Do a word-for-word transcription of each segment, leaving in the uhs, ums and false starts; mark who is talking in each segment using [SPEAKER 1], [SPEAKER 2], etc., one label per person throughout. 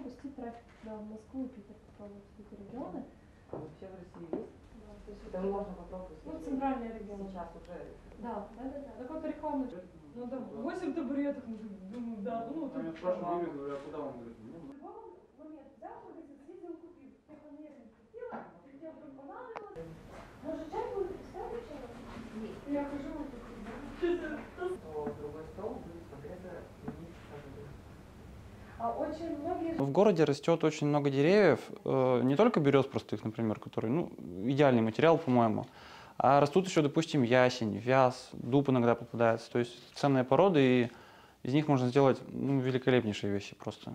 [SPEAKER 1] пустить трафик да, в Москву и Питер, попробовать эти регионы.
[SPEAKER 2] Вообще в России есть?
[SPEAKER 1] Да, то есть
[SPEAKER 2] это можно попробовать.
[SPEAKER 1] Ну, центральный регион.
[SPEAKER 2] Сейчас уже.
[SPEAKER 1] Да, да, да, да. Так вот рекламный. Ну, да, восемь табуреток, ну, думаю, да. Ну,
[SPEAKER 3] я спрашиваю, Юрий, говорю, а куда он говорит?
[SPEAKER 1] В любом момент взял, магазин, съездил, купил. Я по мне не купила, и тебе вдруг понадобилось. Может, чай будет представить вчера? Нет. Я хожу, вот
[SPEAKER 2] То другой стол будет конкретно не
[SPEAKER 1] А очень многие...
[SPEAKER 4] В городе растет очень много деревьев, не только берез простых, например, который, ну, идеальный материал, по-моему, а растут еще, допустим, ясень, вяз, дуб иногда попадается. То есть ценные породы, и из них можно сделать, ну, великолепнейшие вещи просто.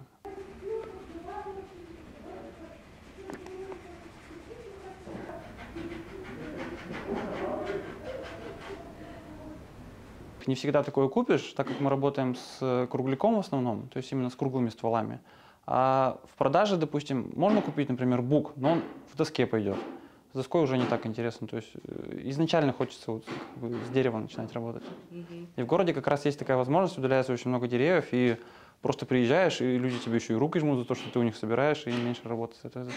[SPEAKER 4] Не всегда такое купишь, так как мы работаем с кругляком в основном, то есть именно с круглыми стволами. А в продаже, допустим, можно купить, например, бук, но он в доске пойдет. С доской уже не так интересно. То есть изначально хочется вот как бы с дерева начинать работать. Mm-hmm. И в городе как раз есть такая возможность, удаляется очень много деревьев, и просто приезжаешь, и люди тебе еще и руки жмут за то, что ты у них собираешь, и меньше работы с этой.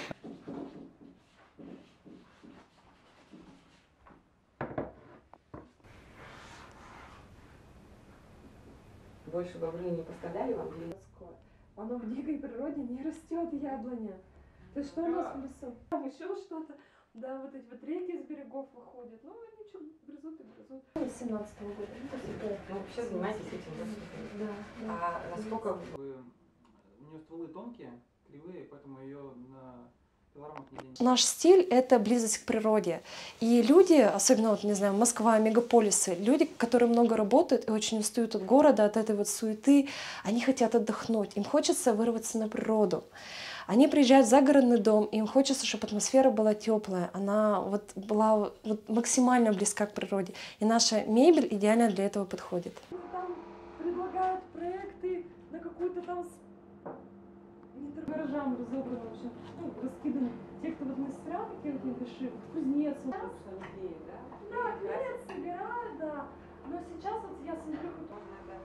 [SPEAKER 2] Больше бобры не поставляли вам?
[SPEAKER 1] Оно в дикой природе не растет, яблоня. То есть что у нас в лесу? Там еще что-то. Да, вот эти вот реки с берегов выходят. Ну, они что, грызут и грызут. С семнадцатого года.
[SPEAKER 2] Ну, вообще занимаетесь этим, да?
[SPEAKER 1] Да.
[SPEAKER 2] А насколько...
[SPEAKER 4] У нее стволы тонкие, кривые, поэтому ее на...
[SPEAKER 5] Наш стиль — это близость к природе. И люди, особенно, вот, не знаю, Москва, мегаполисы, люди, которые много работают и очень устают от города, от этой вот суеты, они хотят отдохнуть, им хочется вырваться на природу. Они приезжают в загородный дом, и им хочется, чтобы атмосфера была теплая, она вот была вот максимально близка к природе. И наша мебель идеально для этого подходит.
[SPEAKER 1] Там предлагают проекты на какую-то там гаражам разобраны вообще, ну, раскиданы. Те, кто вот мастера, такие вот небольшие, кузнец. Вот. Да, да, кузнец собирают, да. Но сейчас вот я смотрю, кто...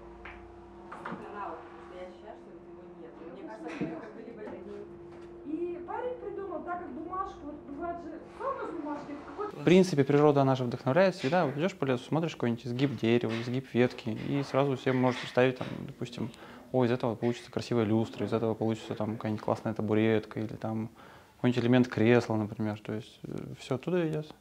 [SPEAKER 1] И парень придумал, так как бумажку, вот бывает же, сколько бумажки?
[SPEAKER 4] В принципе, природа, она же вдохновляет всегда. Вот идешь по лесу, смотришь какой-нибудь изгиб дерева, изгиб ветки, и сразу себе можешь представить, там, допустим, о, из этого получится красивая люстра, из этого получится там какая-нибудь классная табуретка, или там какой-нибудь элемент кресла, например. То есть все оттуда идет.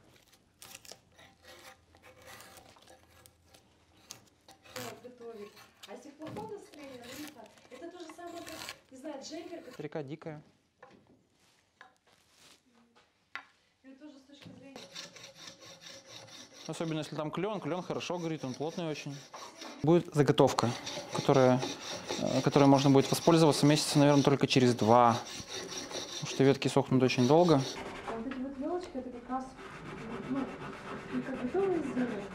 [SPEAKER 1] А если плохое настроение, это то же самое, как, не знаю, джемпер.
[SPEAKER 4] Река дикая.
[SPEAKER 1] Это тоже с точки зрения.
[SPEAKER 4] Особенно если там клен, клен хорошо горит, он плотный очень. Будет заготовка, которая, которой можно будет воспользоваться месяца, наверное, только через два, потому что ветки сохнут очень долго.
[SPEAKER 1] А вот эти вот елочки, это как раз, ну, и как готовые изделия.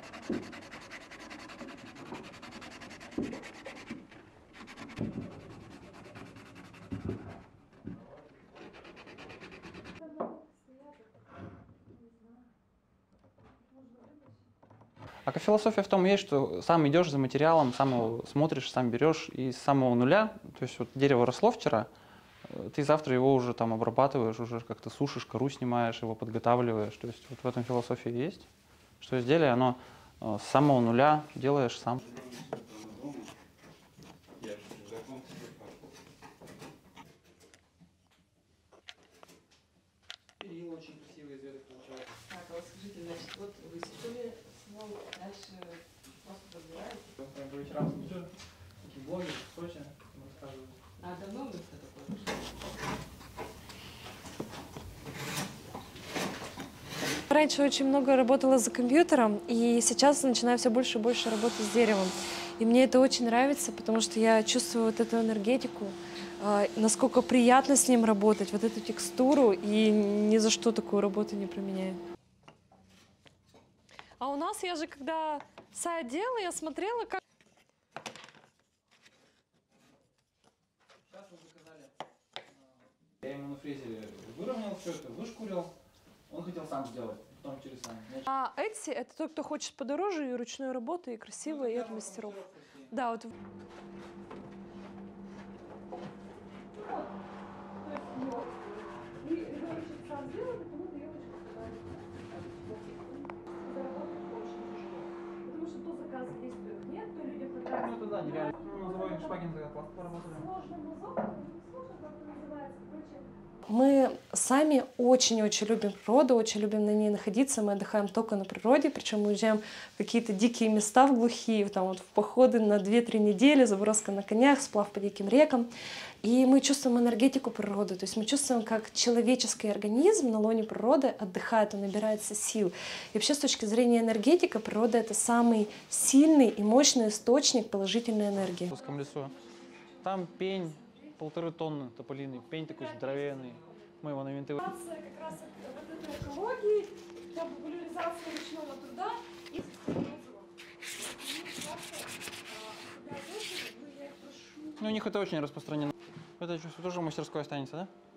[SPEAKER 4] А философия в том есть, что сам идешь за материалом, сам его смотришь, сам берешь, и с самого нуля, то есть вот дерево росло вчера, ты завтра его уже там обрабатываешь, уже как-то сушишь, кору снимаешь, его подготавливаешь. То есть вот в этом философия есть, что изделие, оно с самого нуля делаешь сам. Перила очень красивые из веток получаются.
[SPEAKER 2] Так, а вот скажите, значит, вот вы сидели, снова дальше просто разбираете?
[SPEAKER 4] Я по вечерам смотрю, такие блоги в Сочи рассказывают.
[SPEAKER 2] А давно вы это такое пошло?
[SPEAKER 5] Раньше очень много работала за компьютером, и сейчас начинаю все больше и больше работать с деревом. И мне это очень нравится, потому что я чувствую вот эту энергетику, насколько приятно с ним работать, вот эту текстуру, и ни за что такую работу не променяю. А у нас, я же когда сайт делала, я смотрела, как...
[SPEAKER 4] Сейчас вы заказали. Я ему на фрезере выровнял все это, вышкурил. Он хотел сам сделать, потом через сам.
[SPEAKER 5] А Etsy — это тот, кто хочет подороже, и ручной работы, и красиво, и от мастеров. Да, вот.
[SPEAKER 1] Сложный мазок, не сложно, как это называется, короче.
[SPEAKER 5] Мы сами очень-очень любим природу, очень любим на ней находиться. Мы отдыхаем только на природе, причем мы уезжаем в какие-то дикие места, в глухие, там вот в походы на две-три недели, заброска на конях, сплав по диким рекам. И мы чувствуем энергетику природы, то есть мы чувствуем, как человеческий организм на лоне природы отдыхает, он набирается сил. И вообще с точки зрения энергетики, природа — это самый сильный и мощный источник положительной энергии.
[SPEAKER 4] В узком лесу. Там пень, полторы тонны тополиный, пень такой здоровенный. Мы его на винты...
[SPEAKER 1] Как раз вот этой экологии, для популяризации ручного труда и
[SPEAKER 4] Ну, у них это очень распространено. Это чувство тоже в мастерской останется, да?